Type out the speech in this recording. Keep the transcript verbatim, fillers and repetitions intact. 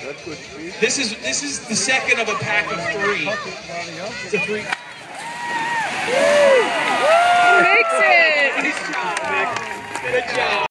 that's good speed. This is this is the second of a pack of three. It's a three. Makes it! Nice job, Nick. Good job.